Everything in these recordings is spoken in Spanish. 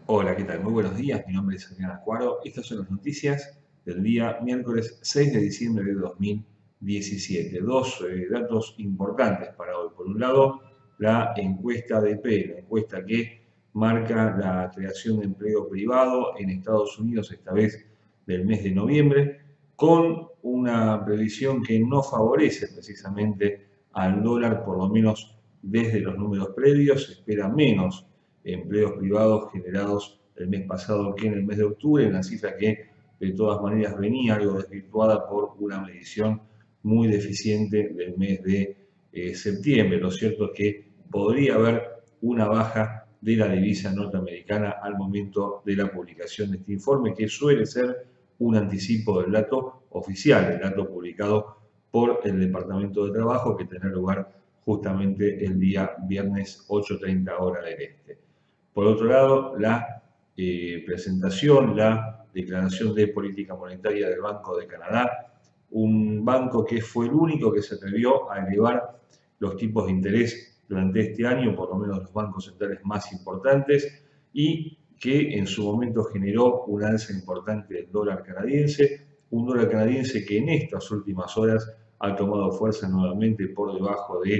Hola, ¿qué tal? Muy buenos días, mi nombre es Adrián Acuaro. Estas son las noticias del día miércoles 6 de diciembre de 2017. Dos datos importantes para hoy. Por un lado, la encuesta ADP, la encuesta que marca la creación de empleo privado en Estados Unidos, esta vez del mes de noviembre, con una previsión que no favorece precisamente al dólar, por lo menos desde los números previos. Se espera menos empleos privados generados el mes pasado que en el mes de octubre, una cifra que de todas maneras venía algo desvirtuada por una medición muy deficiente del mes de septiembre. Lo cierto es que podría haber una baja de la divisa norteamericana al momento de la publicación de este informe, que suele ser un anticipo del dato oficial, el dato publicado por el Departamento de Trabajo, que tendrá lugar justamente el día viernes 8:30 hora del este. Por otro lado, la presentación, la declaración de política monetaria del Banco de Canadá, un banco que fue el único que se atrevió a elevar los tipos de interés durante este año, por lo menos los bancos centrales más importantes, y que en su momento generó un alza importante del dólar canadiense, un dólar canadiense que en estas últimas horas ha tomado fuerza nuevamente por debajo de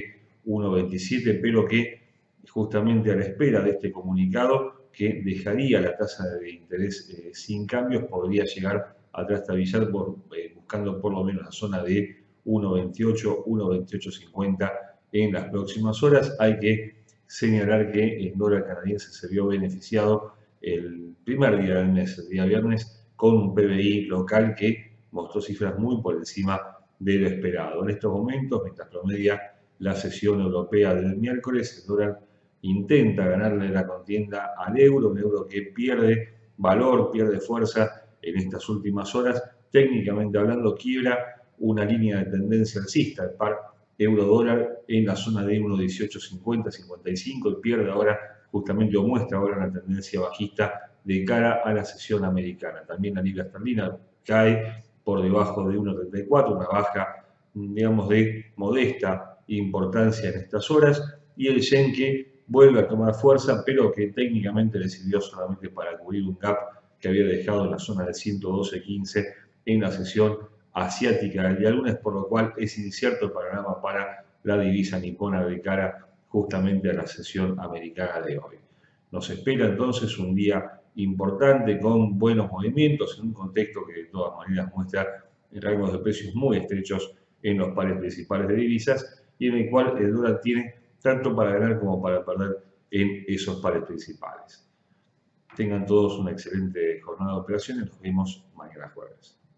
1,27, pero que justamente a la espera de este comunicado que dejaría la tasa de interés sin cambios, podría llegar a trastabilizar buscando por lo menos la zona de 1,28, 1,2850 en las próximas horas. Hay que señalar que el dólar canadiense se vio beneficiado el primer día del mes, el día viernes, con un PBI local que mostró cifras muy por encima de lo esperado. En estos momentos, mientras promedia la sesión europea del miércoles, el dólar intenta ganarle la contienda al euro, un euro que pierde valor, pierde fuerza en estas últimas horas. Técnicamente hablando, quiebra una línea de tendencia alcista, el par euro-dólar en la zona de 1,1850, 55, y pierde ahora, justamente, o muestra ahora una tendencia bajista de cara a la sesión americana. También la libra esterlina cae por debajo de 1,34, una baja, digamos, de modesta importancia en estas horas, y el yen que vuelve a tomar fuerza, pero que técnicamente le sirvió solamente para cubrir un gap que había dejado en la zona de 112.15 en la sesión asiática del día lunes, por lo cual es incierto el panorama para la divisa nipona de cara justamente a la sesión americana de hoy. Nos espera entonces un día importante con buenos movimientos en un contexto que de todas maneras muestra rangos de precios muy estrechos en los pares principales de divisas y en el cual el dólar tiene tanto para ganar como para perder en esos pares principales. Tengan todos una excelente jornada de operaciones. Nos vemos mañana jueves.